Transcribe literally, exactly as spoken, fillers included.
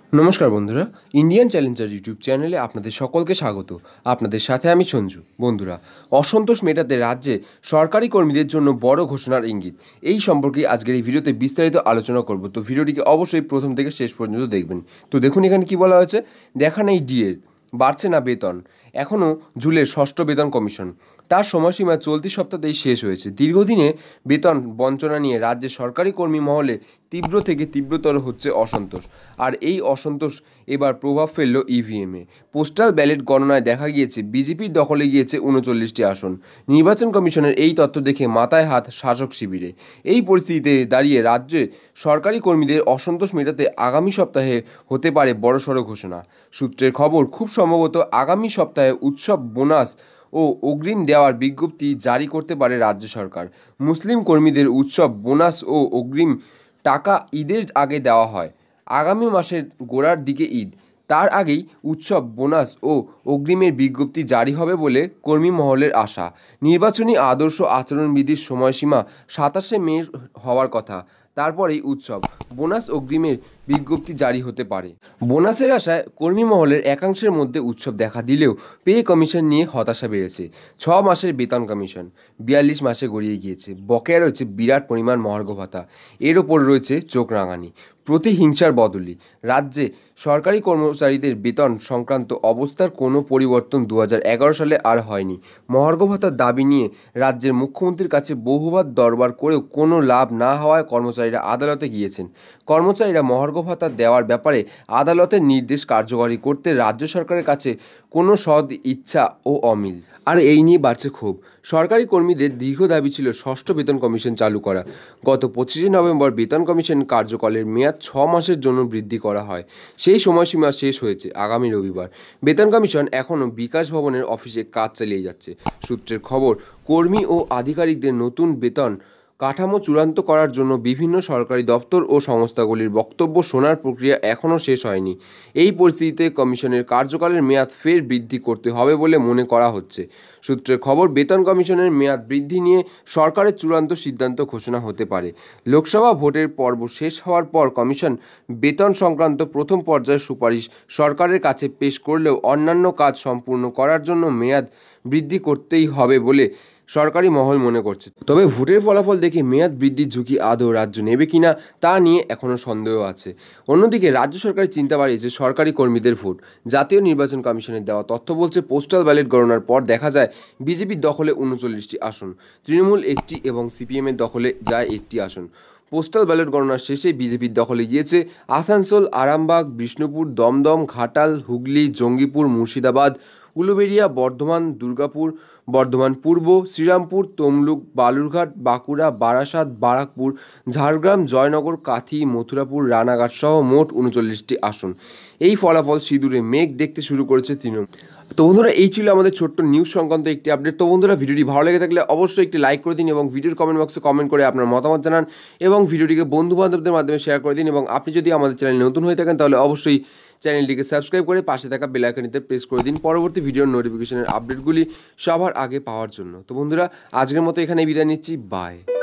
নমস্কার বন্ধুরা, Indian Challenger YouTube চ্যানেলে আপনাদের সকলকে স্বাগত। আপনাদের সাথে আমি সঞ্জু। বন্ধুরা, অসন্তোষ মেটাতে রাজ্যে সরকারি কর্মীদের জন্য বড় ঘোষণার ইঙ্গিত, এই সম্পর্কে আজকের এই ভিডিওতে বিস্তারিত আলোচনা করব। তো ভিডিওটিকে অবশ্যই প্রথম থেকে শেষ পর্যন্ত দেখবেন। তো দেখুন এখানে কি বলা হয়েছে। দেখা নেই ডিএর, বাড়ছে না বেতন, এখনও ঝুলে ষষ্ঠ বেতন কমিশন। তার সময়সীমা চলতি সপ্তাহতেই শেষ হয়েছে। দীর্ঘদিনে বেতন বঞ্চনা নিয়ে রাজ্যের সরকারি কর্মী মহলে তীব্র থেকে তীব্রতর হচ্ছে অসন্তোষ। আর এই অসন্তোষ এবার প্রভাব ফেলল ইভিএমে। পোস্টাল ব্যালট গণনায় দেখা গিয়েছে বিজেপির দখলে গিয়েছে উনচল্লিশটি আসন। নির্বাচন কমিশনের এই তথ্য দেখে মাথায় হাত শাসক শিবিরে। এই পরিস্থিতিতে দাঁড়িয়ে রাজ্যে সরকারি কর্মীদের অসন্তোষ মেটাতে আগামী সপ্তাহে হতে পারে বড়সড় ঘোষণা। সূত্রের খবর, খুব সম্ভবত আগামী সপ্তাহে উৎসব বোনাস ও অগ্রিম দেওয়ার বিজ্ঞপ্তি জারি করতে পারে রাজ্য সরকার। মুসলিম কর্মীদের উৎসব বোনাস ও অগ্রিম টাকা ঈদের আগে দেওয়া হয়। আগামী মাসের গোড়ার দিকে ঈদ, তার আগেই উৎসব বোনাস ও অগ্রিমের বিজ্ঞপ্তি জারি হবে বলে কর্মী মহলের আশা। নির্বাচনী আদর্শ আচরণবিধির সময়সীমা সাতাশে মে হওয়ার কথা, তারপরেই উৎসব বোনাস অগ্রিমের বিজ্ঞপ্তি জারি হতে পারে। বোনাসের আশায় কর্মী মহলের একাংশের মধ্যে উৎসব দেখা দিলেও পে কমিশন নিয়ে হতাশা বেড়েছে। ছ মাসের বেতন কমিশন বিয়াল্লিশ মাসে গড়িয়ে গিয়েছে। বকেয়া রয়েছে বিরাট পরিমাণ মহার্ঘ ভাতা, এর ওপর রয়েছে চোখ রাঙানি। প্রতিহিংসার বদলি, রাজ্যে সরকারি কর্মচারীদের বেতন সংক্রান্ত অবস্থার কোনো পরিবর্তন দু হাজার এগারো সালে আর হয়নি। মহার্ঘ ভাতার দাবি নিয়ে রাজ্যের মুখ্যমন্ত্রীর কাছে বহুবার দরবার করেও কোনো লাভ না হওয়ায় কর্মচারীরা আদালতে গিয়েছেন। কর্মচারীরা মহার্ঘ ভাতা দেওয়ার ব্যাপারে আদালতের নির্দেশ কার্যকরী করতে রাজ্য সরকারের কাছে কোনো সদ ইচ্ছা ও অমিল। আর এই নিয়ে বাড়ছে ক্ষোভ। সরকারি কর্মীদের দীর্ঘ দাবি ছিল ষষ্ঠ বেতন কমিশন চালু করা। গত পঁচিশে নভেম্বর বেতন কমিশন কার্যকালের মেয়াদ ছ মাসের জন্য বৃদ্ধি করা হয়। সেই সময়সীমা শেষ হয়েছে আগামী রবিবার। বেতন কমিশন এখনও বিকাশ ভবনের অফিসে কাজ চালিয়ে যাচ্ছে। সূত্রের খবর, কর্মী ও আধিকারিকদের নতুন বেতন কাঠামো চূড়ান্ত করার জন্য বিভিন্ন সরকারি দপ্তর ও সংস্থাগুলির বক্তব্য শোনার প্রক্রিয়া এখনও শেষ হয়নি। এই পরিস্থিতিতে কমিশনের কার্যকালের মেয়াদ ফের বৃদ্ধি করতে হবে বলে মনে করা হচ্ছে। সূত্রের খবর, বেতন কমিশনের মেয়াদ বৃদ্ধি নিয়ে সরকারের চূড়ান্ত সিদ্ধান্ত ঘোষণা হতে পারে। লোকসভা ভোটের পর্ব শেষ হওয়ার পর কমিশন বেতন সংক্রান্ত প্রথম পর্যায়ের সুপারিশ সরকারের কাছে পেশ করলেও অন্যান্য কাজ সম্পূর্ণ করার জন্য মেয়াদ বৃদ্ধি করতেই হবে বলে সরকারি মহল মনে করছে। তবে ভোটের ফলাফল দেখে মেয়াদ বৃদ্ধির ঝুঁকি আদৌ রাজ্য নেবে কিনা তা নিয়ে এখনও সন্দেহ আছে। অন্যদিকে রাজ্য সরকারের চিন্তা বাড়িয়েছে সরকারি কর্মীদের ভোট। জাতীয় নির্বাচন কমিশনের দেওয়া তথ্য বলছে, পোস্টাল ব্যালট গণনার পর দেখা যায় বিজেপির দখলে উনচল্লিশটি আসন, তৃণমূল একটি এবং সিপিএমের দখলে যায় একটি আসন। পোস্টাল ব্যালট গণনার শেষে বিজেপির দখলে গিয়েছে আসানসোল, আরামবাগ, বিষ্ণুপুর, দমদম, ঘাটাল, হুগলি, জঙ্গিপুর, মুর্শিদাবাদ, উলুবেড়িয়া, বর্ধমান, দুর্গাপুর, বর্ধমান পূর্ব, শ্রীরামপুর, তমলুক, বালুরঘাট, বাঁকুড়া, বারাসাত, বারাকপুর, ঝাড়গ্রাম, জয়নগর, কাঁথি, মথুরাপুর, রানাঘাট সহ মোট উনচল্লিশটি আসন। এই ফলাফল সিঁদুরে মেঘ দেখতে শুরু করেছে তৃণমূল। তো বন্ধুরা, এই ছিল আমাদের ছোট্ট নিউজ সংক্রান্ত একটি আপডেট। তো বন্ধুরা, ভিডিওটি ভালো লেগে থাকলে অবশ্যই একটি লাইক করে দিন এবং ভিডিওর কমেন্ট বক্সে কমেন্ট করে আপনার মতামত জানান এবং ভিডিওটিকে বন্ধু বান্ধবদের মাধ্যমে শেয়ার করে দিন। এবং আপনি যদি আমাদের চ্যানেলে নতুন হয়ে থাকেন তাহলে অবশ্যই চ্যানেলটিকে সাবস্ক্রাইব করে পাশে থাকা বেল আইকনটিতে প্রেস করে দিন পরবর্তী ভিডিওর নোটিফিকেশনের আপডেটগুলি সবার আগে পাওয়ার জন্য। তো বন্ধুরা, আজকের মতো এখানে বিদায় নিচ্ছি। বাই।